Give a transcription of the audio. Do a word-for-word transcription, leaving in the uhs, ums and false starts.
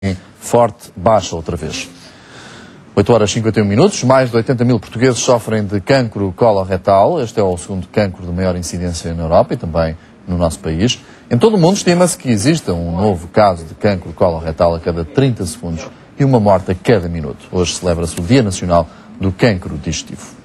forte baixa outra vez. oito horas e cinquenta e um minutos, mais de oitenta mil portugueses sofrem de cancro coloretal. Este é o segundo cancro de maior incidência na Europa e também no nosso país. Em todo o mundo estima-se que exista um novo caso de cancro coloretal a cada trinta segundos e uma morte a cada minuto. Hoje celebra-se o Dia Nacional do Cancro Digestivo.